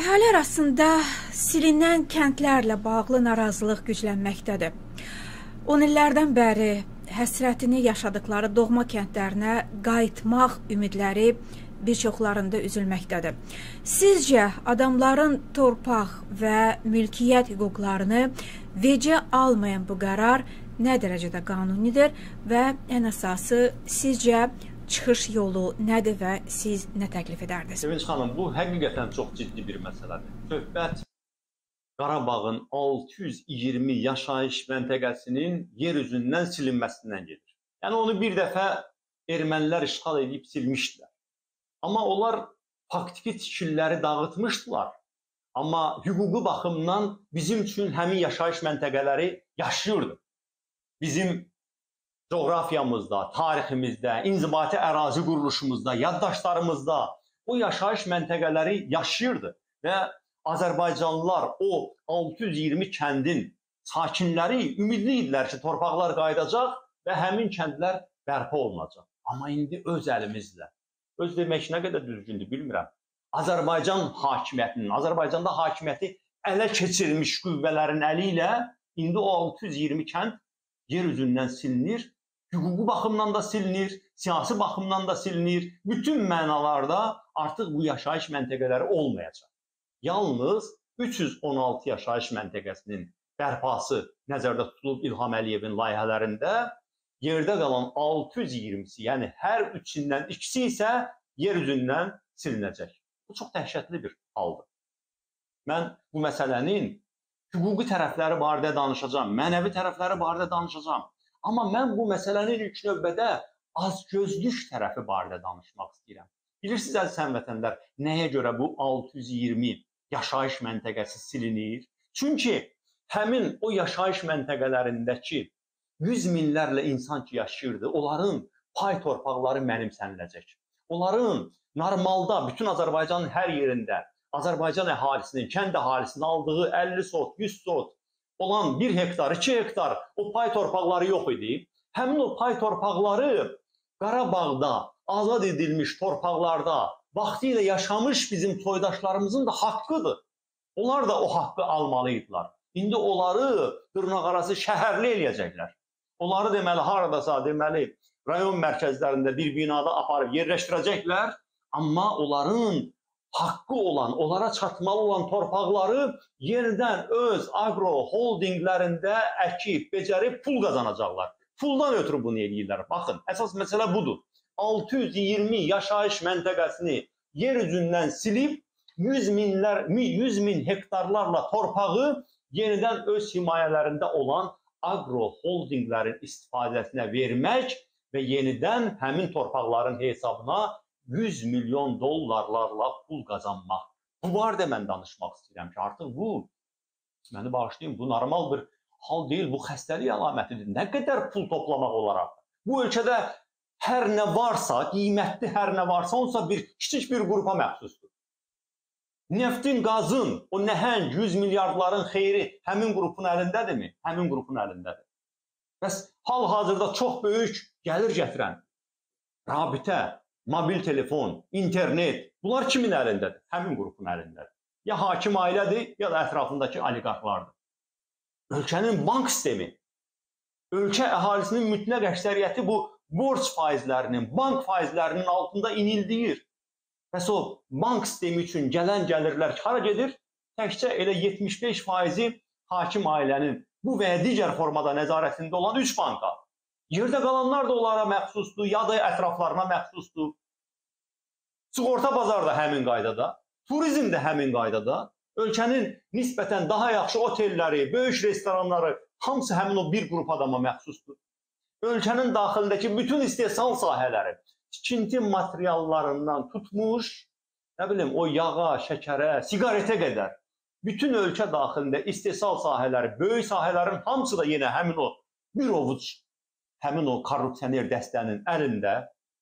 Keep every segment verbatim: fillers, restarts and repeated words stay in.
Əhali arasında silinən kəndlərlə bağlı narazılıq güclənməkdədir. on illərdən bəri həsrətini yaşadıkları doğma kəndlərinə qayıtmaq ümidləri bir çoxlarında üzülməkdədir. Sizcə adamların torpaq və mülkiyyət hüquqlarını vecə almayan bu qərar nə dərəcədə qanunidir və ən əsası sizcə çıxış yolu nədir və siz nə təklif edərdiniz? Sevinç xanım, bu həqiqətən çox ciddi bir məsələdir. Söhbət Qarabağın altı yüz iyirmi yaşayış məntəqəsinin yer üzündən silinməsindən gedir. Yəni onu bir dəfə ermənilər işğal edib silmişdilər. Amma onlar faktiki tikililəri dağıtmışdılar. Amma hüquqi baxımdan bizim üçün həmin yaşayış məntəqələri yaşayırdı. Bizim coğrafiyamızda, tariximizdə, inzibati ərazi quruluşumuzda, yaddaşlarımızda o yaşayış məntəqələri yaşayırdı və Azərbaycanlılar o altı yüz iyirmi kəndin sakinləri ümidli idilər ki, torpaqlar qayıdacaq və həmin kəndlər bərpa olunacaq. Amma indi öz əlimizlə, öz demək nə qədər düzgündür bilmirəm, Azərbaycan hakimiyyətinin, Azərbaycanda hakimiyyəti ələ keçirilmiş qüvvələrin əli ilə indi o altı yüz iyirmi kənd yer üzündən silinir. Hüquqi baxımdan da silinir, siyasi baxımdan da silinir. Bütün mənalarda artıq bu yaşayış məntəqələri olmayacaq. Yalnız üç yüz on altı yaşayış məntəqəsinin bərpası nəzərdə tutulub İlham Əliyevin layihələrində, yerdə qalan altı yüz iyirmisi, yəni hər üçündən ikisi isə yer üzündən silinəcək. Bu çox dəhşətli bir haldır. Mən bu məsələnin hüquqi tərəfləri barədə danışacağam, mənəvi tərəfləri barədə danışacağam. Amma mən bu məsələnin ilk növbədə azgözlük tərəfi barədə danışmaq istəyirəm. Bilirsiniz, əziz həmvətənlər, nəyə görə bu altı yüz iyirmi yaşayış məntəqəsi silinir? Çünki həmin o yaşayış məntəqələrindəki yüz minlərlə insan ki yaşayırdı, onların pay torpaqları mənimsəniləcək. Onların normalda bütün Azərbaycanın hər yerində Azərbaycan əhalisinin, kənd əhalisinin aldığı əlli sot, yüz sot olan bir hektar, iki hektar o pay torpaqları yox idi. Həmin o pay torpaqları Qarabağda azad edilmiş torpaqlarda vaxtilə yaşamış bizim soydaşlarımızın da haqqıdır. Onlar da o haqqı almalıydılar. İndi onları dırnaqarası şəhərli eləyəcəklər. Onları deməli haradasa deməli rayon mərkəzlərində bir binada aparıb yerləşdirəcəklər. Amma onların haqqı olan, onlara çatmalı olan torpaqları yenidən öz agro holdinglərində əkib, becərib pul qazanacaqlar. Puldan ötürü bunu eləyirlər. Baxın, əsas məsələ budur. altı yüz iyirmi yaşayış məntəqəsini yer üzündən silib yüz minlər, yüz min hektarlarla torpağı yenidən öz himayələrində olan agro holdinglərin istifadəsinə vermək və yenidən həmin torpaqların hesabına yüz milyon dollarlarla pul qazanmaq. Bu barədə mən danışmaq istəyirəm ki, artıq bu, məni bağışlayın, bu normal bir hal deyil, bu xəstəlik əlamətidir. Nə qədər pul toplamaq olaraq? Bu ölkədə hər nə varsa, qiymətli hər nə varsa, onsa bir kiçik bir qrupa məxsusdur. Neftin, qazın, o nəhəng yüz milyardların xeyri həmin qrupun əlindədirmi? Həmin qrupun əlindədir. Bəs hal-hazırda çox böyük gəlir gətirən rabitə, mobil telefon, internet, bunlar kimin əlindədir? Həmin qrupun əlindədir. Ya hakim ailədir, ya da ətrafındakı oliqarxlardır. Ölkənin bank sistemi, ölkə əhalisinin mütləq əksəriyyəti bu borc faizlərinin, bank faizlərinin altında inildiyir. Bəs o bank sistemi üçün gələn gəlirlər hara gedir? Təkcə elə yetmiş beş faizi hakim ailənin bu və ya digər formada nəzarətində olan üç banka. Yerdə qalanlar da onlara məxsusdur, ya da ətraflarına məxsusdur. Sığorta bazarı da həmin qaydada, turizm də həmin qaydada. Ölkənin nisbətən daha yaxşı otelləri, böyük restoranları, hamısı həmin o bir qrup adama məxsusdur. Ölkənin daxilindəki bütün istehsal sahələri, tikinti materiallarından tutmuş, nə bilim, o yağa, şəkərə, siqaretə qədər, bütün ölkə daxilində istehsal sahələri, böyük sahələrin hamısı da yenə həmin o bir ovuc, həmin o korrupsioner dəstənin əlində,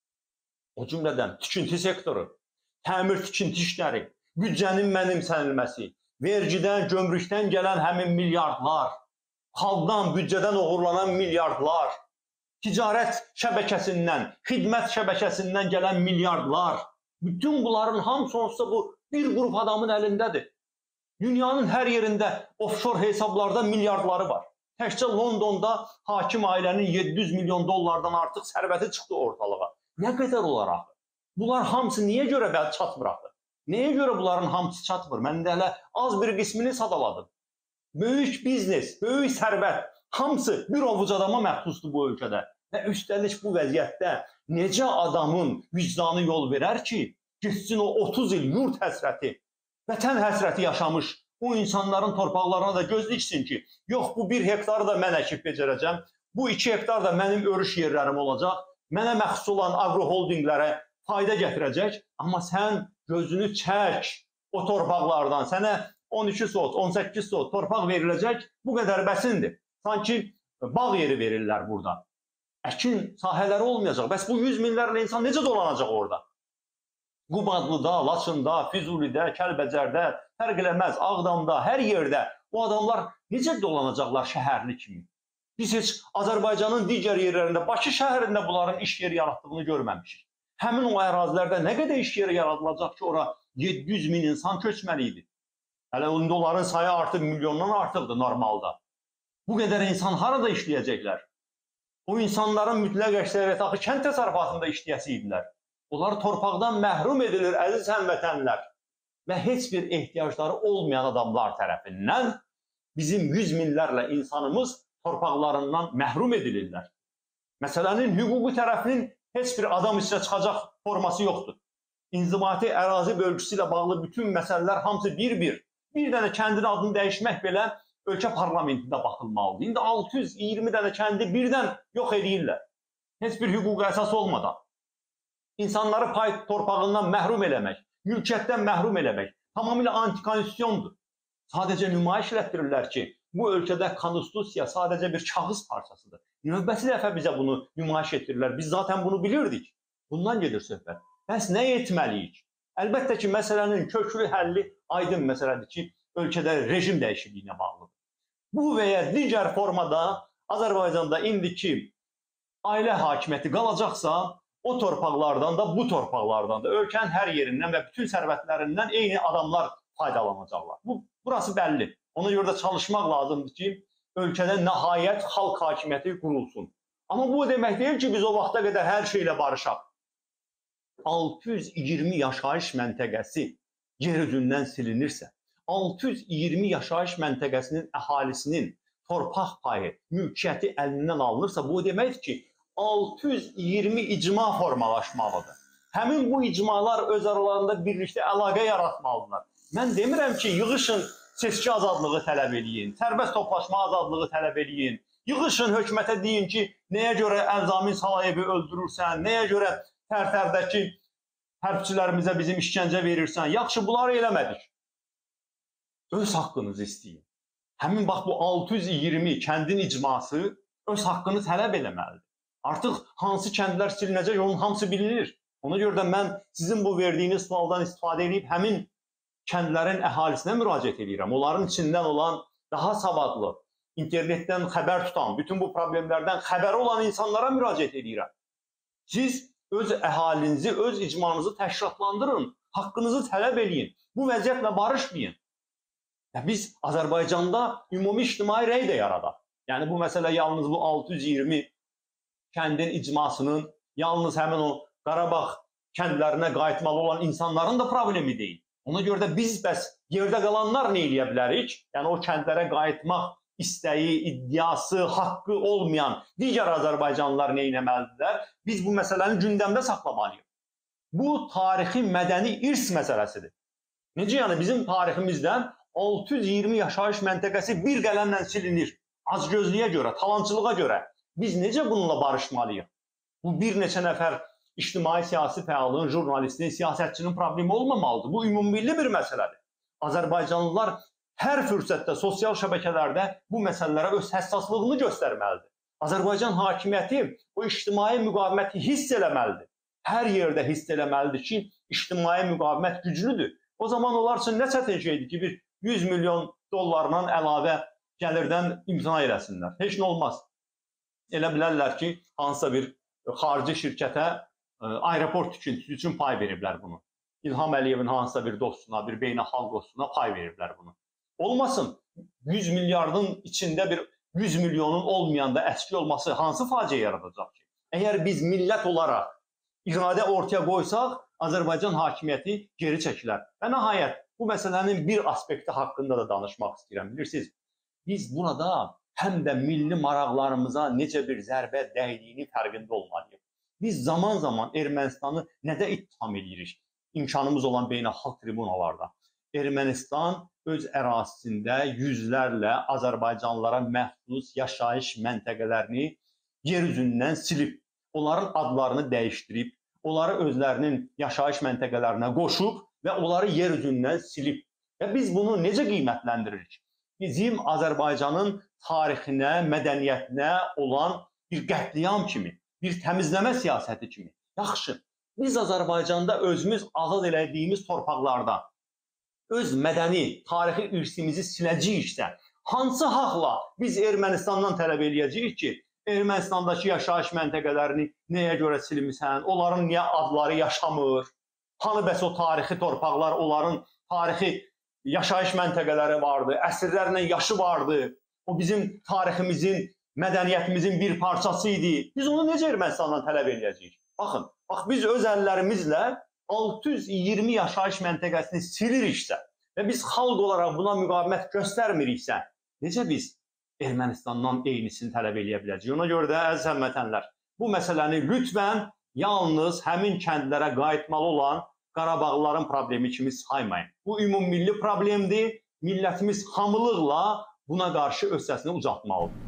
o cümlədən tikinti sektoru, təmir tikinti işləri, büdcənin mənimsənilməsi, vergidən, gömrükdən gələn həmin milyardlar, xalqdan, büdcədən oğurlanan milyardlar, ticarət şəbəkəsindən, xidmət şəbəkəsindən gələn milyardlar, Bütün bunların hamısı onsuz bu bir qrup adamın əlindədir. Dünyanın hər yerində offshore hesablarda milyardları var. Təkcə Londonda hakim ailənin yeddi yüz milyon dollardan artıq sərvəti çıxdı ortalığa. Nə qədər olar axı? Bunlar hamısı niyə görə bəl çatmır axı? Nəyə görə bunların hamısı çatmır? Mən də hələ az bir qismini sadaladım. Böyük biznes, böyük sərvət, hamısı bir ovuc adama məxsusdur bu ölkədə. Və üstəlik bu vəziyyətdə necə adamın vicdanı yol verər ki, gitsin o otuz il yurt həsrəti, vətən həsrəti yaşamış o insanların torpaqlarına da göz diksin ki, yox bu bir hektarı da mən əkib becərəcəm, bu iki hektar da mənim örüş yerlərim olacaq, mənə məxsus olan agroholdinglərə fayda gətirəcək, amma sən gözünü çək o torpaqlardan, sənə on iki sot, on səkkiz sot torpaq veriləcək, bu qədər bəsindir. Sanki bağ yeri verirlər burada. Əkin sahələri olmayacaq. Bəs bu yüz minlərlə insan necə dolanacaq orada? Qubadlıda, Laçında, Füzulidə, Kəlbəcərdə, fərq eləməz, Ağdamda, hər yerdə bu adamlar necə dolanacaqlar şəhərli kimi? Biz heç Azərbaycanın digər yerlərində, Bakı şəhərində bunların iş yeri yarattığını görməmişik. Həmin o ərazilərdə nə qədər iş yeri yaradılacaq ki, ora yeddi yüz min insan köçməli idi. Hələ onların sayı artıq milyondan artıqdır normalda. Bu qədər insan harada işləyəcəklər? O insanların mütləq əksəriyyəti axı kənd təsərrüfatında işləyəsi idilər. Onlar torpaqdan məhrum edilir, əziz həmvətənlər. Və heç bir ehtiyacları olmayan adamlar tərəfindən bizim yüz minlərlə insanımız torpaqlarından məhrum edilirlər. Məsələnin hüquqi tərəfinin heç bir adam içinə çıxacaq forması yoxdur. İnzibati ərazi bölgüsü ilə bağlı bütün məsələlər hamısı bir-bir. Bir dənə kəndin adını dəyişmək belə ölkə parlamentində baxılmalıdır. İndi altı yüz iyirmi dənə kəndi birdən yox edirlər. Heç bir hüquqi əsas olmadan. İnsanları pay torpağından məhrum eləmək, mülkiyyətdən məhrum eləmək tamamilə antikonstitusiyondur. Sadəcə nümayiş elətdirirlər ki, bu ölkədə konstitusiya sadəcə bir kağız parçasıdır. Növbəti dəfə bizə bunu nümayiş etdirirlər. Biz zaten bunu bilirdik. Bundan gedir söhbət. Bəs nə etməliyik? Əlbəttə ki, məsələnin köklü həlli aydın məsələdir ki, ölkədə rejim dəyişikliyinə bağlıdır. Bu və ya digər formada Azərbaycanda indiki ailə hakimiyyəti qalacaqsa, o torpaqlardan da, bu torpaqlardan da, ölkənin hər yerindən və bütün sərvətlərindən eyni adamlar faydalanacaqlar. Bu, burası bəlli. Ona görə də çalışmaq lazımdır ki, ölkədə nəhayət xalq hakimiyyəti qurulsun. Amma bu demək deyil ki, biz o vaxta qədər hər şeylə barışaq. altı yüz iyirmi yaşayış məntəqəsi yer üzündən silinirsə, altı yüz iyirmi yaşayış məntəqəsinin əhalisinin torpaq payı, mülkiyyəti əlindən alınırsa, bu deməkdir ki, altı yüz iyirmi icma formalaşmalıdır. Həmin bu icmalar öz aralarında birlikdə əlaqə yaratmalıdırlar. Mən demirəm ki, yığışın seçki azadlığı tələb eləyin, sərbəst toplaşma azadlığı tələb eləyin, yığışın hökumətə deyin ki, nəyə görə Əlzamin Salayevi öldürürsən, nəyə görə Tərtərdəki hərbçilərimizə bizim işgəncə verirsən, yaxşı bunları eləmədik. Öz haqqınızı istəyin. Həmin bax bu altı yüz iyirmi kəndin icması öz haqqını tələb eləməlidir. Artıq hansı kəndlər silinəcək, onun hamısı bilinir. Ona görə də mən sizin bu verdiyiniz sualdan istifadə edib həmin kəndlərin əhalisinə müraciət edirəm. Onların içindən olan daha savadlı, internetdən xəbər tutan, bütün bu problemlərdən xəbəri olan insanlara müraciət edirəm. Siz öz əhalinizi, öz icmanızı təşkilatlandırın, haqqınızı tələb eləyin. Bu vəziyyətlə barışmayın. Biz Azərbaycanda ümumi ictimai rəy də yaradaq. Yəni bu məsələ yalnız bu altı yüz iyirmi kəndin icmasının, yalnız həmin o Qarabağ kəndlərinə qayıtmalı olan insanların da problemi deyil. Ona görə də biz bəs yerdə qalanlar nə eləyə bilərik? Yəni o kəndlərə qayıtmaq istəyi, iddiası, haqqı olmayan digər Azərbaycanlılar nə etməlidirlər? Biz bu məsələni gündəmdə saxlamalıyıq. Bu tarixi mədəni irs məsələsidir. Necə yəni bizim tariximizdən altı yüz iyirmi yaşayış məntəqəsi bir qələmlə silinir. Acgözlüyə görə, talançılığa görə. Biz necə bununla barışmalıyıq? Bu bir neçə nəfər ictimai siyasi fəalın, jurnalistin, siyasətçinin problemi olmamalıdır. Bu ümummilli bir məsələdir. Azərbaycanlılar hər fürsətdə sosial şəbəkələrdə bu məsələlərə öz həssaslığını göstərməlidir. Azərbaycan hakimiyyəti o ictimai müqaviməti hiss eləməlidir. Hər yerdə hiss eləməlidir ki, ictimai müqavimət güclüdür. O zaman onlar üçün nə çətin şeydir ki, bir yüz milyon dollarla əlavə gəlirdən imtina eləsinlər. Heç nə olmaz. Elə bilərlər ki, hansısa bir xarici şirkətə aeroport tikintisi üçün pay veriblər bunu. İlham Əliyevin hansısa bir dostuna, bir beynəlxalq dostuna pay veriblər bunu. Olmasın, yüz milyardın içində bir yüz milyonun olmayanda əski olması hansı faciə yaradacaq ki? Əgər biz millət olaraq iradə ortaya qoysaq, Azərbaycan hakimiyyəti geri çəkilər. Və nəhayət, bu məsələnin bir aspekti haqqında da danışmaq istəyirəm. Bilirsiniz, biz burada həm də milli maraqlarımıza necə bir zərbə dəydiyini fərqində olmalıyıq. Biz zaman zaman Ermənistanı nədə ittiham edirik? İmkanımız olan beynəlxalq tribunalarda. Ermənistan öz ərazisində yüzlərlə Azərbaycanlılara məxsus yaşayış məntəqələrini yer üzündən silib, onların adlarını dəyişdirib, onları özlərinin yaşayış məntəqələrinə qoşub və onları yer üzündən silib. Və biz bunu necə qiymətləndiririk? Bizim Azərbaycanın tarixinə, mədəniyyətinə olan bir qətliam kimi, bir təmizləmə siyasəti kimi. Yaxşı, biz Azərbaycanda özümüz azad elədiyimiz torpaqlarda öz mədəni, tarixi irsimizi siləcəyiksə, hansı haqla biz Ermənistandan tələb eləyəcəyik ki, Ermənistandakı yaşayış məntəqələrini nəyə görə silmisən, onların niyə adları yaşamır, hanı bəs o tarixi torpaqlar, onların tarixi yaşayış məntəqələri vardı, əsrlərlə yaşı vardı, o bizim tariximizin, mədəniyyətimizin bir parçası idi. Biz onu necə Ermənistandan tələb eləyəcəyik? Baxın, bax biz öz əllərimizlə altı yüz iyirmi yaşayış məntəqəsini siliriksə və biz xalq olaraq buna müqavimət göstərmiriksə, necə biz Ermənistandan eynisini tələb eləyə biləcəyik? Ona görə də əziz həmvətənlər, bu məsələni lütfən yalnız həmin kəndlərə qayıtmalı olan Qarabağlıların problemi kimi saymayın. Bu ümummilli problemdir. Millətimiz hamılıqla buna qarşı öz səsini ucaltmalıdır.